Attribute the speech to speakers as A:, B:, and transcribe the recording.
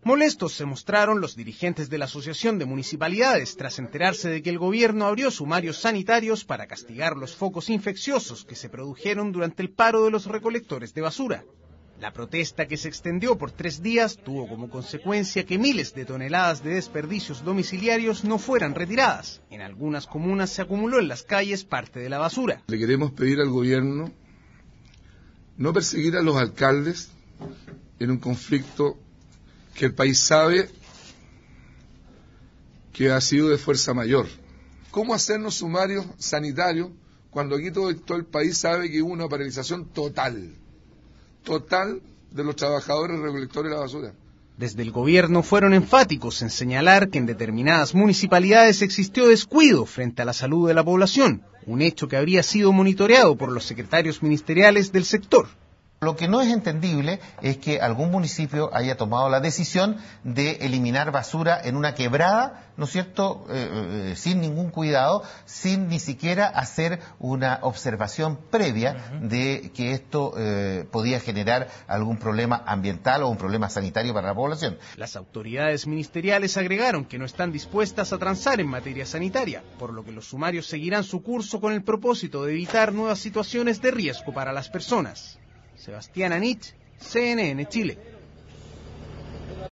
A: Molestos se mostraron los dirigentes de la Asociación de Municipalidades tras enterarse de que el gobierno abrió sumarios sanitarios para castigar los focos infecciosos que se produjeron durante el paro de los recolectores de basura. La protesta, que se extendió por 3 días, tuvo como consecuencia que miles de toneladas de desperdicios domiciliarios no fueran retiradas. En algunas comunas se acumuló en las calles parte de la basura.
B: Le queremos pedir al gobierno no perseguir a los alcaldes en un conflicto que el país sabe que ha sido de fuerza mayor. ¿Cómo hacernos sumarios sanitarios cuando aquí todo el país sabe que hubo una paralización total de los trabajadores recolectores de la basura?
A: Desde el gobierno fueron enfáticos en señalar que en determinadas municipalidades existió descuido frente a la salud de la población, un hecho que habría sido monitoreado por los secretarios ministeriales del sector.
C: Lo que no es entendible es que algún municipio haya tomado la decisión de eliminar basura en una quebrada, ¿no es cierto?, sin ningún cuidado, sin ni siquiera hacer una observación previa de que esto podía generar algún problema ambiental o un problema sanitario para la población.
A: Las autoridades ministeriales agregaron que no están dispuestas a transar en materia sanitaria, por lo que los sumarios seguirán su curso con el propósito de evitar nuevas situaciones de riesgo para las personas. Sebastián Anich, CNN Chile.